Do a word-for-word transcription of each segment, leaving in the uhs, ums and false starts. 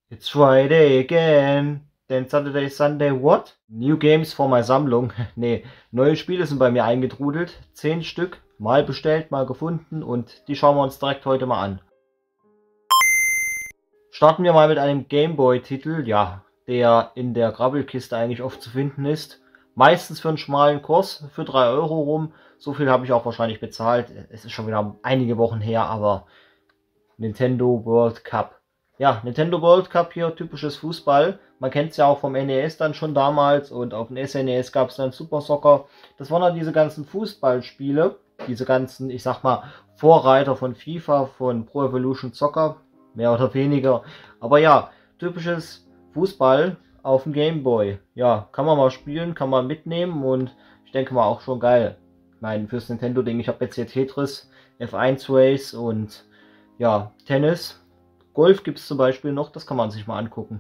It's Friday again. Then Saturday, Sunday, what? New games for my Sammlung. Nee, neue Spiele sind bei mir eingetrudelt. Zehn Stück. Mal bestellt, mal gefunden und die schauen wir uns direkt heute mal an. Starten wir mal mit einem Gameboy-Titel, ja, der in der Grabbelkiste eigentlich oft zu finden ist. Meistens für einen schmalen Kurs, für drei Euro rum. So viel habe ich auch wahrscheinlich bezahlt. Es ist schon wieder einige Wochen her, aber Nintendo World Cup. Ja, Nintendo World Cup hier, typisches Fußball. Man kennt es ja auch vom N E S dann schon damals und auf dem S N E S gab es dann Super Soccer. Das waren dann diese ganzen Fußballspiele, diese ganzen, ich sag mal, Vorreiter von FIFA, von Pro Evolution Soccer, mehr oder weniger. Aber ja, typisches Fußball auf dem Game Boy. Ja, kann man mal spielen, kann man mitnehmen und ich denke mal auch schon geil. Ich meine, fürs Nintendo-Ding, ich habe jetzt hier Tetris, F eins Race und ja, Tennis. Golf gibt es zum Beispiel noch, das kann man sich mal angucken.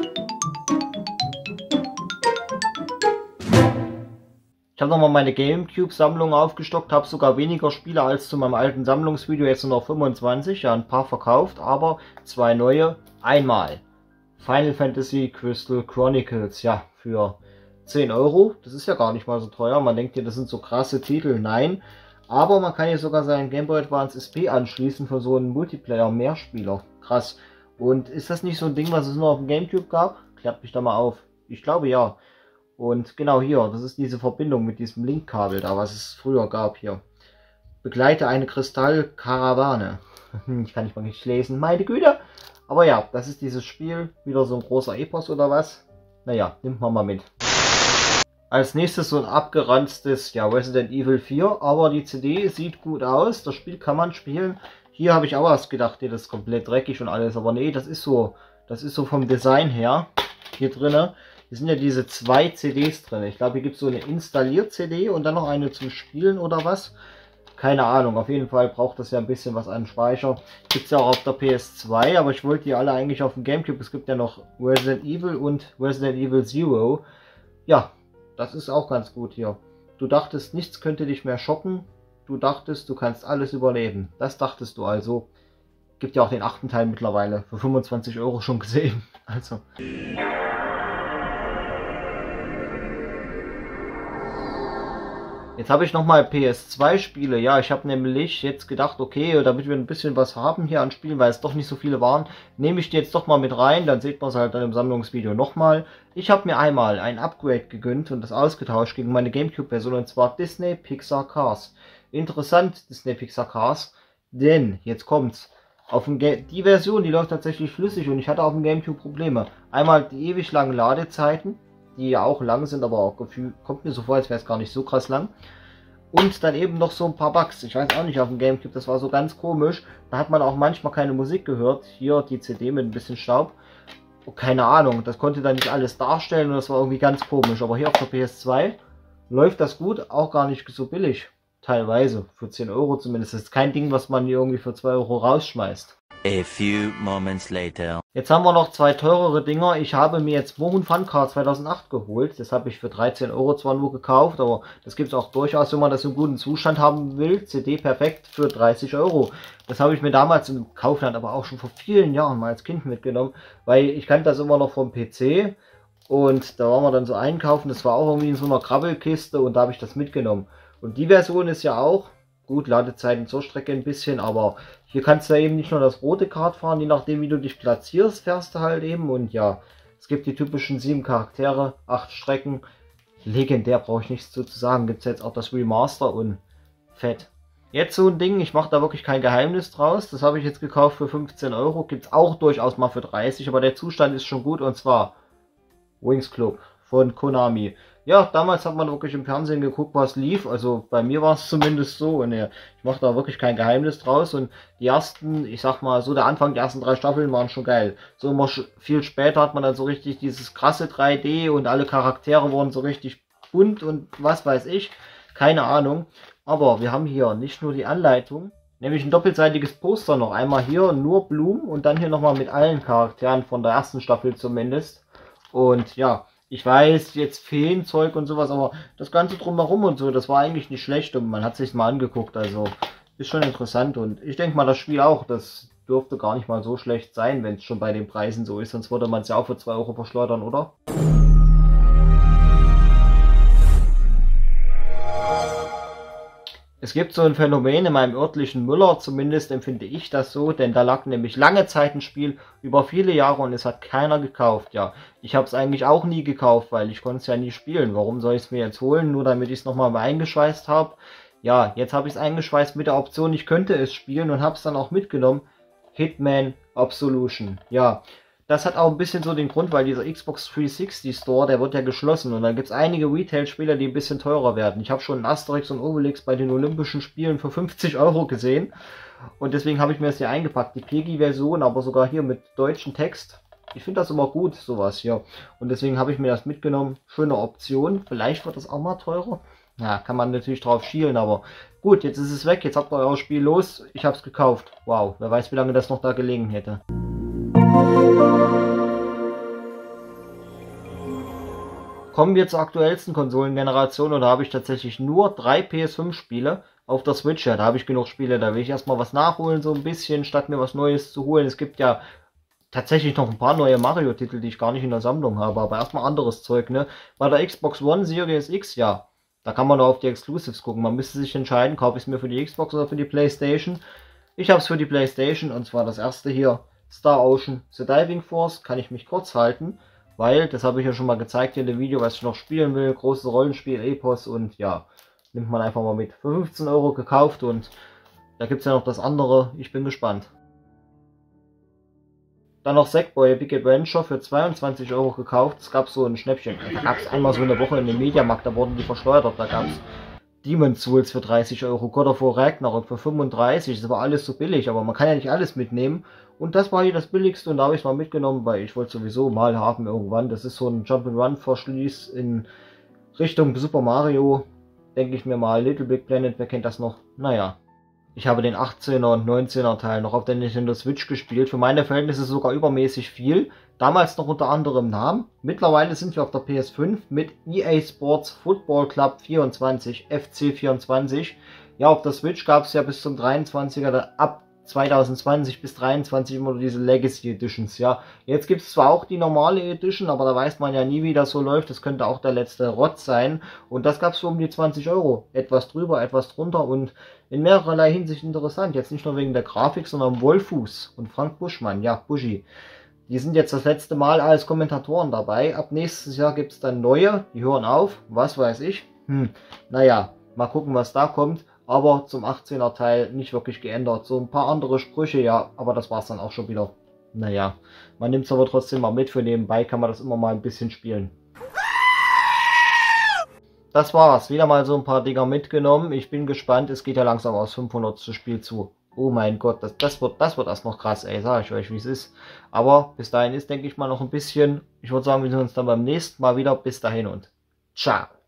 Ich habe nochmal meine Gamecube-Sammlung aufgestockt, habe sogar weniger Spiele als zu meinem alten Sammlungsvideo, jetzt nur noch fünfundzwanzig, ja ein paar verkauft, aber zwei neue, einmal. Final Fantasy Crystal Chronicles, ja, für zehn Euro, das ist ja gar nicht mal so teuer, man denkt ja, das sind so krasse Titel, nein. Aber man kann hier sogar seinen Game Boy Advance S P anschließen für so einen Multiplayer-Mehrspieler. Krass. Und ist das nicht so ein Ding, was es nur auf dem Gamecube gab? Klärt mich da mal auf. Ich glaube ja. Und genau hier, das ist diese Verbindung mit diesem Linkkabel da, was es früher gab hier. Begleite eine Kristallkarawane. Ich kann nicht mal nicht lesen, meine Güte. Aber ja, das ist dieses Spiel. Wieder so ein großer Epos oder was? Naja, nimmt man mal mit. Als nächstes so ein abgeranztes, ja, Resident Evil vier, aber die C D sieht gut aus, das Spiel kann man spielen. Hier habe ich auch was gedacht, hier, das ist komplett dreckig und alles, aber nee, das ist so, das ist so vom Design her, hier drinne. Hier sind ja diese zwei C Ds drin. Ich glaube, hier gibt es so eine Installier-C D und dann noch eine zum Spielen oder was. Keine Ahnung, auf jeden Fall braucht das ja ein bisschen was an Speicher. Gibt es ja auch auf der P S zwei, aber ich wollte die alle eigentlich auf dem Gamecube. Es gibt ja noch Resident Evil und Resident Evil Zero. Ja. Das ist auch ganz gut hier. Du dachtest, nichts könnte dich mehr schocken. Du dachtest, du kannst alles überleben. Das dachtest du also. Gibt ja auch den achten Teil mittlerweile. Für fünfundzwanzig Euro schon gesehen. Also. Jetzt habe ich nochmal P S zwei Spiele. Ja, ich habe nämlich jetzt gedacht, okay, damit wir ein bisschen was haben hier an Spielen, weil es doch nicht so viele waren, nehme ich die jetzt doch mal mit rein. Dann sieht man es halt dann im Sammlungsvideo nochmal. Ich habe mir einmal ein Upgrade gegönnt und das ausgetauscht gegen meine Gamecube-Version, und zwar Disney Pixar Cars. Interessant, Disney Pixar Cars, denn, jetzt kommt's, auf dem Ga- die Version, die läuft tatsächlich flüssig und ich hatte auf dem Gamecube Probleme. Einmal die ewig langen Ladezeiten, die ja auch lang sind, aber auch gefühlt, kommt mir so vor, als wäre es gar nicht so krass lang. Und dann eben noch so ein paar Bugs. Ich weiß auch nicht, auf dem Gamecube, das war so ganz komisch. Da hat man auch manchmal keine Musik gehört. Hier die C D mit ein bisschen Staub. Oh, keine Ahnung, das konnte dann nicht alles darstellen und das war irgendwie ganz komisch. Aber hier auf der P S zwei läuft das gut, auch gar nicht so billig. Teilweise, für zehn Euro zumindest. Das ist kein Ding, was man irgendwie für zwei Euro rausschmeißt. A few moments later. Jetzt haben wir noch zwei teurere Dinger. Ich habe mir jetzt Mohun Fun Car zweitausendacht geholt. Das habe ich für dreizehn Euro zwar nur gekauft, aber das gibt es auch durchaus, wenn man das im guten Zustand haben will. C D perfekt für dreißig Euro. Das habe ich mir damals im Kaufland, aber auch schon vor vielen Jahren mal als Kind mitgenommen, weil ich kannte das immer noch vom P C und da waren wir dann so einkaufen. Das war auch irgendwie in so einer Krabbelkiste und da habe ich das mitgenommen. Und die Version ist ja auch gut, Ladezeiten zur Strecke ein bisschen, aber hier kannst du ja eben nicht nur das rote Kart fahren, je nachdem wie du dich platzierst, fährst du halt eben. Und ja, es gibt die typischen sieben Charaktere, acht Strecken. Legendär, brauche ich nichts zu sagen. Gibt es jetzt auch das Remaster und fett. Jetzt so ein Ding, ich mache da wirklich kein Geheimnis draus. Das habe ich jetzt gekauft für fünfzehn Euro. Gibt es auch durchaus mal für dreißig, aber der Zustand ist schon gut, und zwar Wings Club von Konami. Ja, damals hat man wirklich im Fernsehen geguckt, was lief. Also bei mir war es zumindest so. Und ja, ich mache da wirklich kein Geheimnis draus. Und die ersten, ich sag mal, so der Anfang der ersten drei Staffeln waren schon geil. So immer viel später hat man dann so richtig dieses krasse drei D und alle Charaktere wurden so richtig bunt und was weiß ich. Keine Ahnung. Aber wir haben hier nicht nur die Anleitung, nämlich ein doppelseitiges Poster noch. Einmal hier nur Blumen und dann hier nochmal mit allen Charakteren von der ersten Staffel zumindest. Und ja, ich weiß, jetzt Feenzeug und sowas, aber das Ganze drumherum und so, das war eigentlich nicht schlecht und man hat sich mal angeguckt, also ist schon interessant und ich denke mal das Spiel auch, das dürfte gar nicht mal so schlecht sein, wenn es schon bei den Preisen so ist. Sonst würde man es ja auch für zwei Euro verschleudern, oder? Es gibt so ein Phänomen in meinem örtlichen Müller, zumindest empfinde ich das so, denn da lag nämlich lange Zeit ein Spiel über viele Jahre und es hat keiner gekauft. Ja, ich habe es eigentlich auch nie gekauft, weil ich konnte es ja nie spielen. Warum soll ich es mir jetzt holen, nur damit ich es nochmal eingeschweißt habe? Ja, jetzt habe ich es eingeschweißt mit der Option, ich könnte es spielen und habe es dann auch mitgenommen. Hitman Absolution. Ja, das hat auch ein bisschen so den Grund, weil dieser Xbox dreihundertsechzig Store, der wird ja geschlossen und dann gibt es einige Retail-Spieler, die ein bisschen teurer werden. Ich habe schon einen Asterix und Obelix bei den Olympischen Spielen für fünfzig Euro gesehen und deswegen habe ich mir das hier eingepackt. Die P E G I-Version, aber sogar hier mit deutschem Text. Ich finde das immer gut, sowas hier. Und deswegen habe ich mir das mitgenommen. Schöne Option. Vielleicht wird das auch mal teurer. Ja, kann man natürlich drauf schielen, aber gut, jetzt ist es weg. Jetzt habt ihr euer Spiel los. Ich habe es gekauft. Wow, wer weiß, wie lange das noch da gelegen hätte. Kommen wir zur aktuellsten Konsolengeneration und da habe ich tatsächlich nur drei P S fünf Spiele auf der Switch. Ja, da habe ich genug Spiele, da will ich erstmal was nachholen, so ein bisschen, statt mir was Neues zu holen. Es gibt ja tatsächlich noch ein paar neue Mario-Titel, die ich gar nicht in der Sammlung habe, aber erstmal anderes Zeug, ne? Bei der Xbox One Series X, ja, da kann man nur auf die Exclusives gucken. Man müsste sich entscheiden, kaufe ich es mir für die Xbox oder für die PlayStation. Ich habe es für die PlayStation und zwar das erste hier, Star Ocean The Diving Force, kann ich mich kurz halten, weil, das habe ich ja schon mal gezeigt hier in dem Video, was ich noch spielen will, großes Rollenspiel, Epos und ja, nimmt man einfach mal mit. Für fünfzehn Euro gekauft und da gibt es ja noch das andere, ich bin gespannt. Dann noch Sackboy Big Adventure für zweiundzwanzig Euro gekauft, es gab so ein Schnäppchen, da gab es einmal so eine Woche in dem Mediamarkt, da wurden die verschleudert, da gab es Demon's Souls für dreißig Euro, God of War Ragnarok für fünfunddreißig, das war alles so billig, aber man kann ja nicht alles mitnehmen. Und das war hier das billigste und da habe ich es mal mitgenommen, weil ich wollte sowieso mal haben irgendwann. Das ist so ein Jump'n'Run-Verschließ in Richtung Super Mario, denke ich mir mal. Little Big Planet, wer kennt das noch? Naja, ich habe den achtzehner und neunzehner Teil noch auf der Nintendo Switch gespielt. Für meine Verhältnisse sogar übermäßig viel. Damals noch unter anderem Namen. Mittlerweile sind wir auf der P S fünf mit E A Sports Football Club vierundzwanzig, F C vierundzwanzig. Ja, auf der Switch gab es ja bis zum dreiundzwanziger, ab zweitausendzwanzig bis dreiundzwanzig immer diese Legacy Editions, ja. Jetzt gibt es zwar auch die normale Edition, aber da weiß man ja nie, wie das so läuft. Das könnte auch der letzte Rott sein. Und das gab es für um die zwanzig Euro. Etwas drüber, etwas drunter und in mehrerlei Hinsicht interessant. Jetzt nicht nur wegen der Grafik, sondern Wolfuß und Frank Buschmann, ja, Buschi. Die sind jetzt das letzte Mal als Kommentatoren dabei. Ab nächstes Jahr gibt es dann neue, die hören auf, was weiß ich. Hm, naja, mal gucken, was da kommt. Aber zum achtzehner Teil nicht wirklich geändert. So ein paar andere Sprüche, ja, aber das war es dann auch schon wieder. Naja, man nimmt es aber trotzdem mal mit. Für nebenbei kann man das immer mal ein bisschen spielen. Das war's. Wieder mal so ein paar Dinger mitgenommen. Ich bin gespannt. Es geht ja langsam aus fünfhundert zu Spiel zu. Oh mein Gott, das, das, wird, das wird erst noch krass, ey, sag ich euch, wie es ist. Aber bis dahin ist, denke ich mal, noch ein bisschen. Ich würde sagen, wir sehen uns dann beim nächsten Mal wieder. Bis dahin und ciao.